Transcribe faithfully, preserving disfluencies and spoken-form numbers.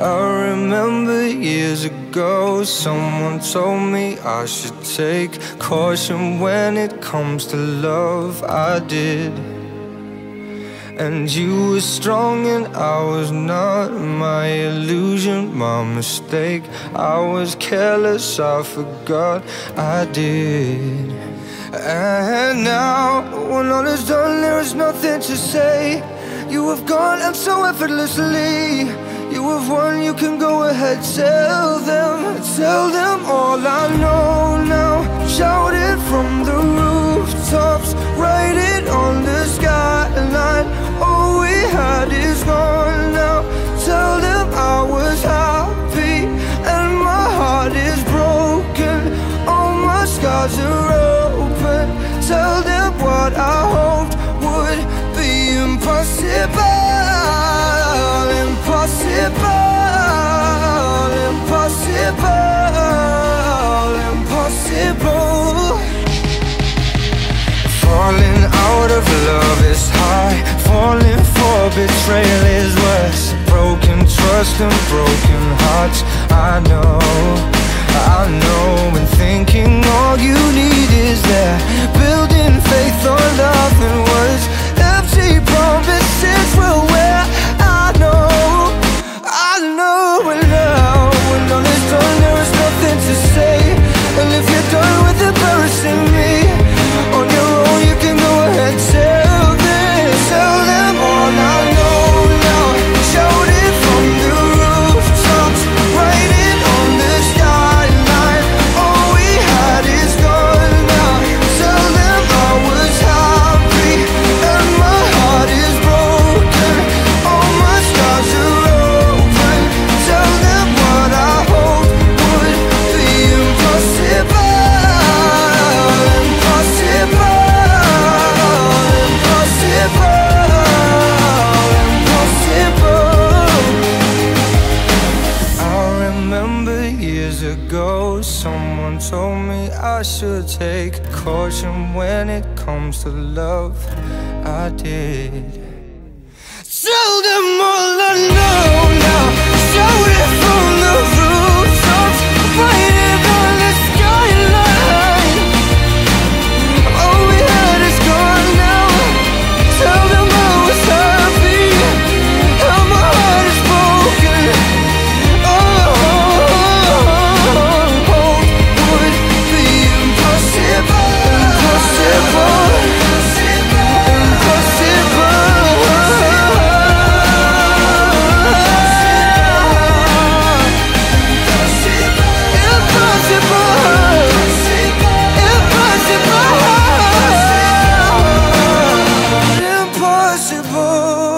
I remember years ago, someone told me I should take caution when it comes to love. I did. And you were strong and I was not. My illusion, my mistake. I was careless, I forgot I did. And now, when all is done, there is nothing to say. You have gone and so effortlessly. You have won, you can go ahead, tell them. Tell them all I know now. Shout it from the rooftops, write it on the skyline. All we had is gone now. Tell them I was happy and my heart is broken. All my scars are open. Tell them what I hoped would be impossible. Impossible, impossible, impossible. Falling out of love is high. Falling for betrayal is worse. Broken trust and broken hearts. I know, I know. And thinking all you need is there. Building faith on nothing words. Empty promises will wear. I know, I know. And now, when all is done, there is nothing to say. And if you're done with embarrassing me on your own, you can go ahead, tell them, tell them all I know now. Shout it from the rooftops, write it on the skyline. All we had is gone now. Tell them I was happy and my heart is broken. All my scars are open. Tell them what I hoped would be impossible. Someone told me I should take caution when it comes to love. I did. Tell them all I know now. Shout it from the rooftops, write it on the skyline. All we had is gone now. Tell them I was happy and my heart is broken. Impossible.